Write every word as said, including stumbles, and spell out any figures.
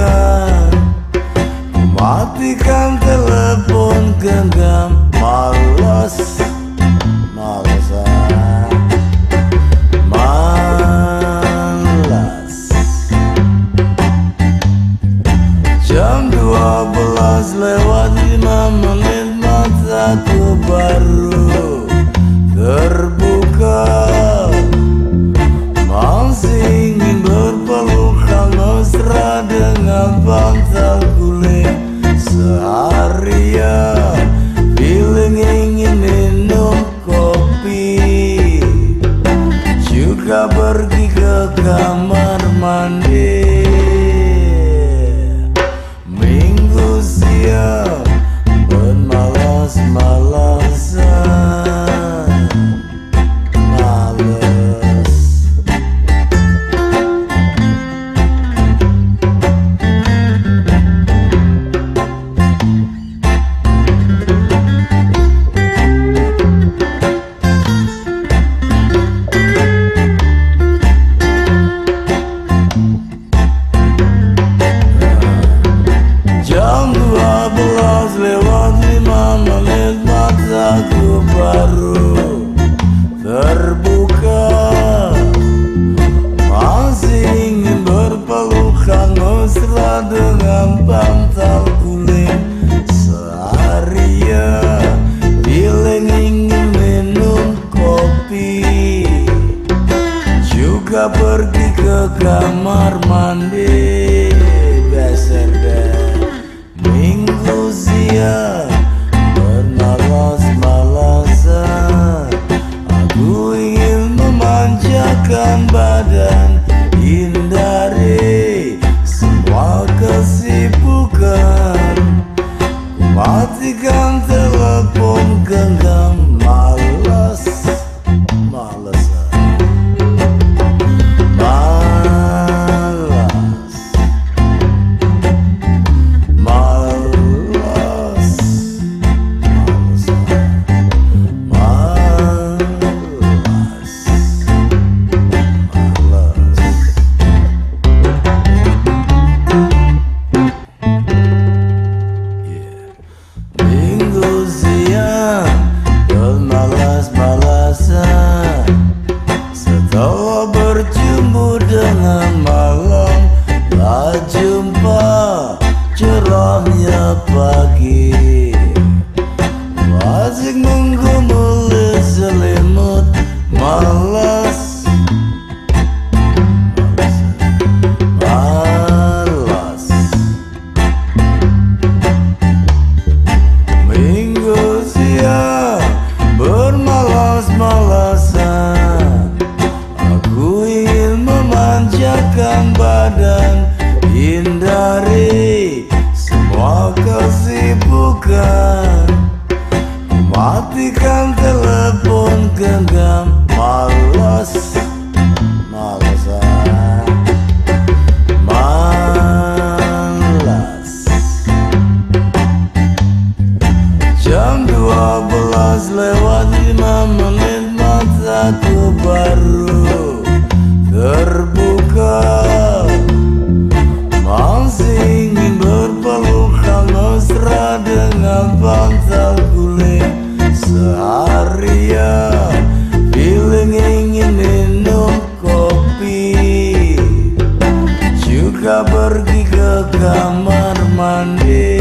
kesibukan, matikan telepon genggam. Malas, malasan, malas. Jam dua belas lewat lima menit, mataku baru terbuka. Masih ingin berpelukan mesra dengan bantal guling seharian. Feeling ingin minum kopi, juga pergi ke kamar mandi. Minggu siang bermalas-malasan, males. Jam dua belas lewat lima menit, mataku baru terbuka. Masih ingin berpelukan mesra dengan bantal guling seharian. Feeling ingin minum kopi, juga pergi ke kamar mandi. Beser deh. Minggu siang bermalas-malasan, aku ingin memanjakan badan, hindari semua kesibukan. Matikan telepon genggam. Malas, malasan, malas, malas, malasan, malas, malas. Yeah. Minggu siang bermalas-malasan, setelah berjumpa dengan malam, tak jumpa cerahnya pagi. Asik menggumuli selimut, malas, malas. Minggu siang bermalas-malasan, aku ingin memanjakan badan, hindari semua kesibukan. Matikan telepon genggam. Malas, malasan, malas. Jam dua belas lewat lima menit, mataku baru terbuka. Masih ingin berpelukan mesra dengan bantal guling seharian. Feeling ingin minum kopi, juga pergi ke kamar mandi.